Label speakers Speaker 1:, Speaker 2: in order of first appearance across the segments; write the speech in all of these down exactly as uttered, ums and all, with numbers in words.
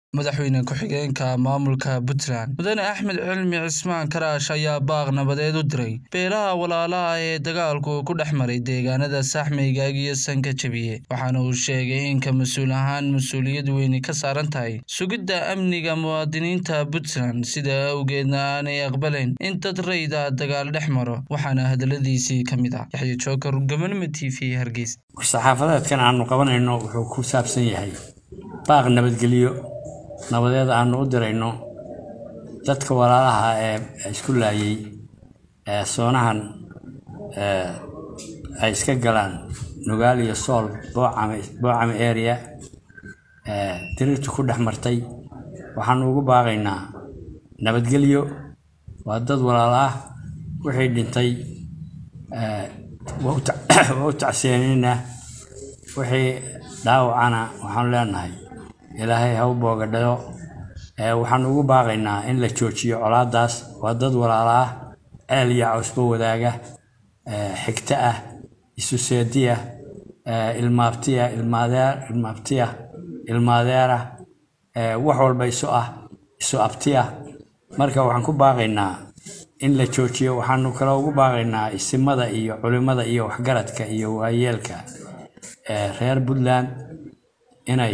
Speaker 1: madaxweyne ku-xigeenka maamulka Puntland mudane Axmed Cilmi Cismaan Karaash ayaa baaq nabadeed u diray beelaha walaalaha ee dagaalku ku dhexmaray deegaanada Saxmayga iyo Sanka Jabiye waxaana uu sheegay in ka mas'uul ahaan mas'uuliyad weyn ka saaran tahay sugidda amniga muwaadiniinta Puntland sida awgeedna aanay aqbalayn in dad rayda dagaal dhex maro waxaana hadaladiisii ka mid ah Yaxye Jookar Gabanimo T V Hargeysa
Speaker 2: saxaafadeedkan aanu qabanayno wuxuu ku saabsan yahay baaq nabadgelyo nabadeed aanu u dirayno dadka walaalaha ee isku laayay ee soonahan ee ay iska galaan Nugaal iyo Sool Boocame Boocame area ee dirirtu ku dhexmartay waxaan ugu baaqaynaa nabadgelyo waa dad walaalaha wixii dhintay ee waa tacsiinina wixii dhaawacana waxaan leenahay ilaahay ha u boogadhayo ee waxaan ugu baaqaynaa in la joojiyo colaadaas waa dad walaalaha ceel iyo cusbo wadaaga ee xigta ah isu seediya ee ilmaabtiya ilmaadeer ilmaabtiya ilmaadeera ee wax walba isu ah isu abtiya marka waxaan ku baaqaynaa in la joojiyo waxaanu kala ugu baaqaynaa isimada iyo culimada iyo waxgaradka iyo waayeelka ee reer Puntland inay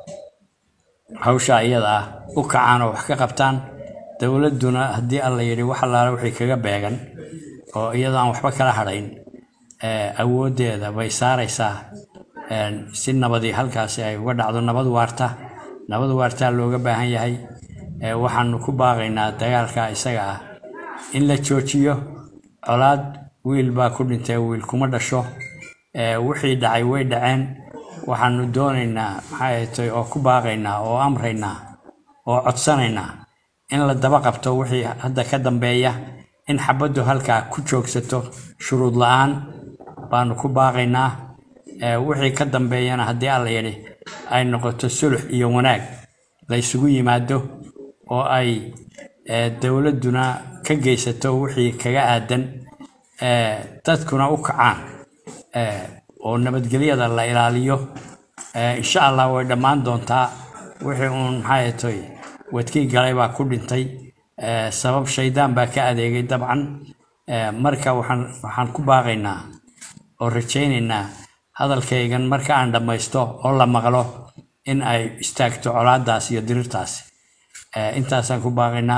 Speaker 2: hawsha iyada ah u kacaan oo wax ka qabtaan dawladuna hadii alla yiri waxa la wixii kaga beegan oo iyada aan waxba kala harayn ee awoodeeda way saaraysaa ee si nabadi halkaas ay uga dhacdo nabad waarta nabad waarta looga baahan yahay ee waxaanu ku baaqaynaa dagaalka isaga ah in la joojiyo colaad wiil baa ku dhintay wiil kuma dhasho ee wixii dhacay way dhaceen waxaanu doonaynaa maxay tahay oo ku baaqaynaa oo amraynaa oo codsanaynaa in la daba qabto wixii hadda ka dambeeya in xabadu halka ku joogsato shuruud la'aan baanu ku baaqaynaa ee wixii ka dambeeyana hadii alla yiri ay noqoto sulx iyo wanaag la isugu yimaado oo ay dawladuna ka geysato wixii kaga aadan ee dadkuna u kacaan ee oo nabadgelyada la ilaaliyo ee insha Allah way dhamaan doontaa wixii uun maxay tahay wadkii galay baa ku dhintay ee sabab shaydaan baa ka adeegay dabcan ee marka waxaan waxaan ku baaqaynaa oo rajaynaynaa hadalkaygan marka aan dhamaysto oo la maqlo in ay istaagto colaadaas iyo dirirtaas ee intaas aan ku baaqaynaa